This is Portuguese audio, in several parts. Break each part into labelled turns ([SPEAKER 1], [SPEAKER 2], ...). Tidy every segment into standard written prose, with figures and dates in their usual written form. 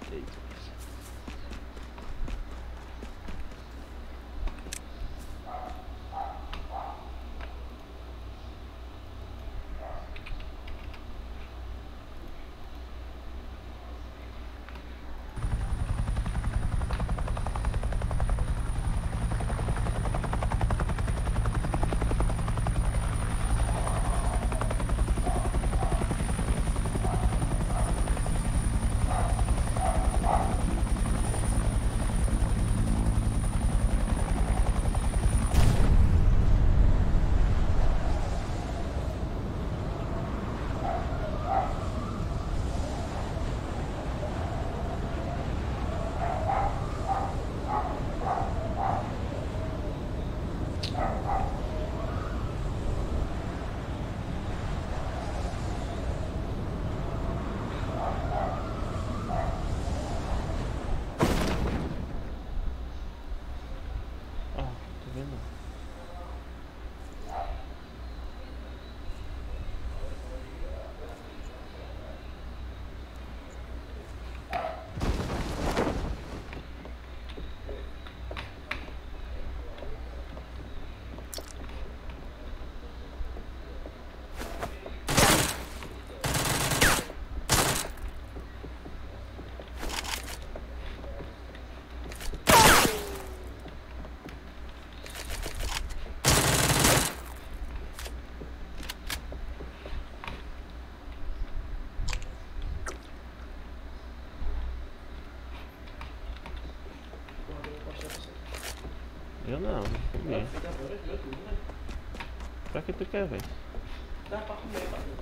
[SPEAKER 1] Eita. Eu não comi. Pra que tu quer, velho?
[SPEAKER 2] Dá pra comer, valeu.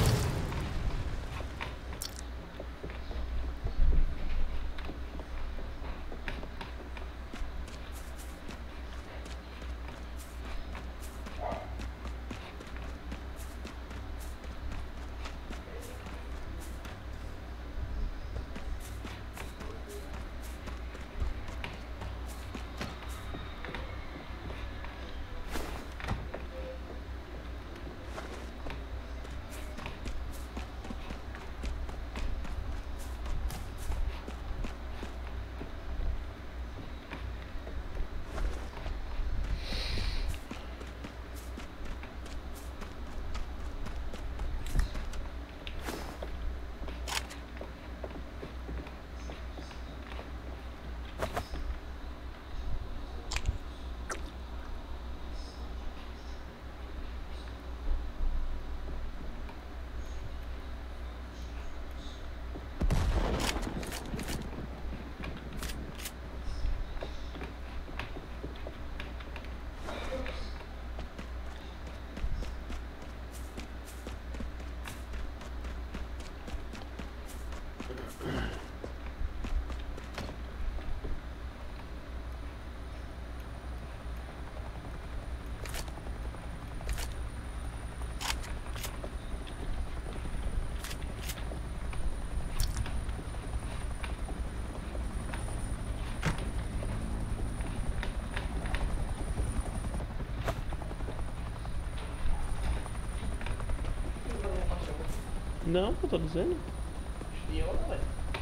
[SPEAKER 1] Não, eu tô dizendo.
[SPEAKER 2] Viola, velho.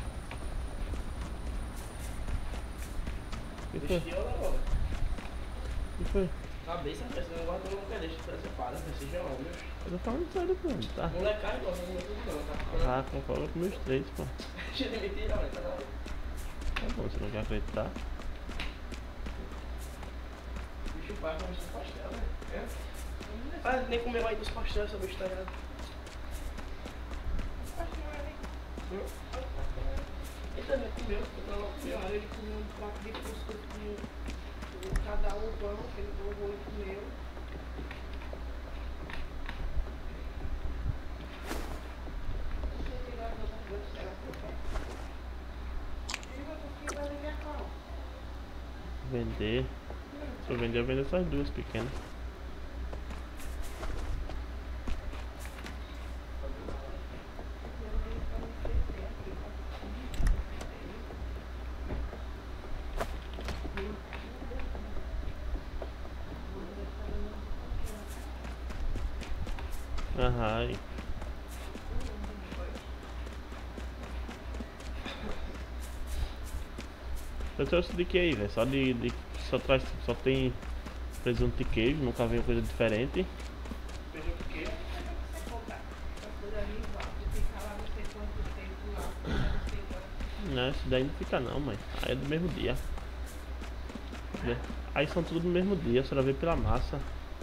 [SPEAKER 1] O que foi?
[SPEAKER 2] Viola agora.
[SPEAKER 1] O que foi?
[SPEAKER 2] Cabeça, parece que o negócio não quer deixar de para, seja homem.
[SPEAKER 1] Eu tô falando sério, pô. Tá.
[SPEAKER 2] Molecagem gosta de tudo não, tá?
[SPEAKER 1] Ah, concordo com meus três, pô.
[SPEAKER 2] Deixa de mentir, não, tá lá.
[SPEAKER 1] Tá bom, você não quer acreditar?
[SPEAKER 2] Bicho pai come esse pastel, né? É? Ah, nem comeu aí dos pastéis, essa bicho tá errado. Ele também comeu, ele comeu um prato de cuscuz com cada um pão, que ele provou e comeu.
[SPEAKER 1] Vender. Se eu vender, eu vendo essas duas pequenas. Aham. Eu trouxe de que aí, velho? Só só traz. Só tem presunto de queijo, nunca veio coisa diferente.
[SPEAKER 2] Veja o quê? Você comprar. Essas coisas ali, igual. Você fica lá não sei quanto tempo lá. Não sei quanto.
[SPEAKER 1] Não, isso daí não fica não, mãe. Aí é do mesmo dia. Aí são tudo do mesmo dia, a senhora vê pela massa.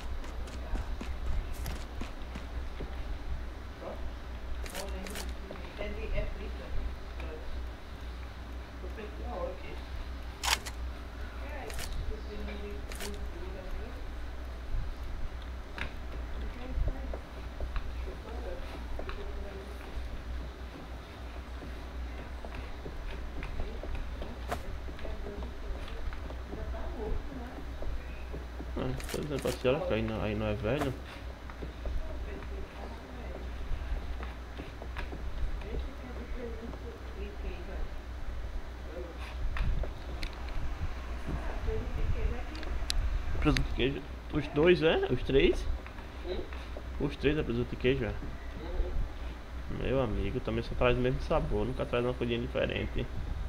[SPEAKER 2] É frita. Tô feito na hora aqui. É, esqueci de gordura, né? Ainda tá morto, né?
[SPEAKER 1] Ah, por exemplo, a senhora que aí não é velho. Presunto de queijo. Os dois, é? Os três? Os três é presunto de queijo, é? Meu amigo, também só traz o mesmo sabor, nunca traz uma coisinha diferente.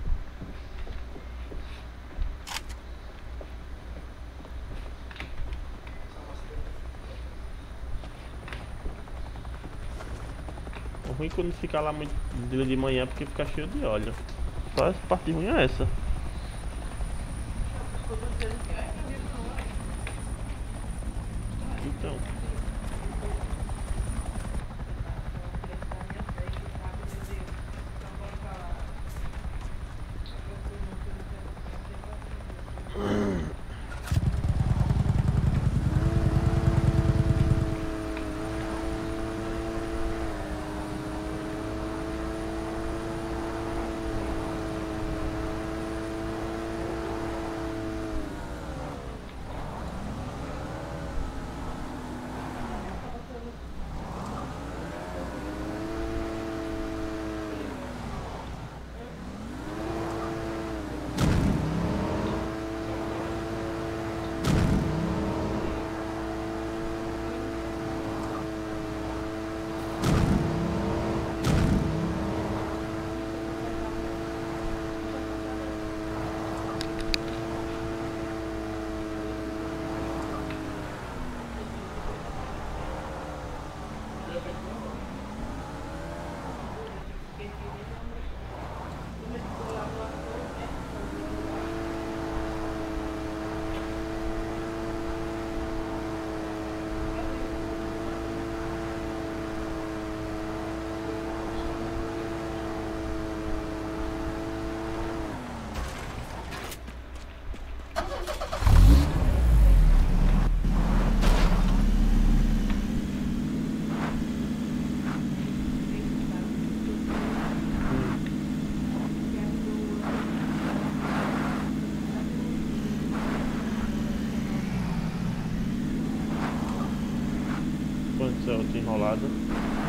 [SPEAKER 1] O ruim é quando fica lá muito de manhã porque fica cheio de óleo. Só essa parte ruim é essa. Então. Quanto é outra enrolada?